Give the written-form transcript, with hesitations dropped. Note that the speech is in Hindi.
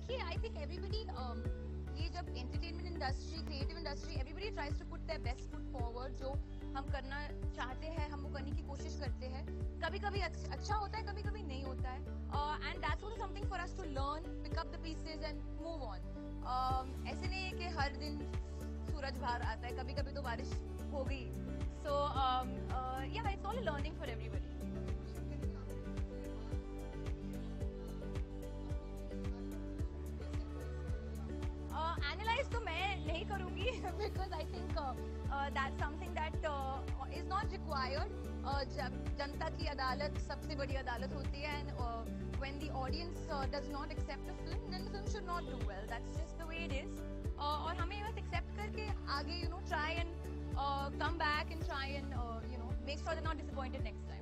देखिए, आई थिंक एवरीबडी ये जब entertainment industry, creative industry, everybody tries to put their best foot forward. जो हम करना चाहते हैं हम वो करने की कोशिश करते हैं. कभी कभी अच्छा होता है, कभी कभी नहीं होता है. And that's also something for us to learn, pick up the pieces and move on. ऐसे नहीं है कि हर दिन सूरज बाहर आता है, कभी कभी तो बारिश हो गई. So yeah it's all learning for everybody. Analyse तो मैं नहीं करूंगी because I think that's something that is not required. जनता की अदालत सबसे बड़ी अदालत होती है. And when the audience does not accept a film, then the film should not do well. That's just the way it is. और हमें बस accept करके आगे try and come back and try and make sure they're not disappointed next time.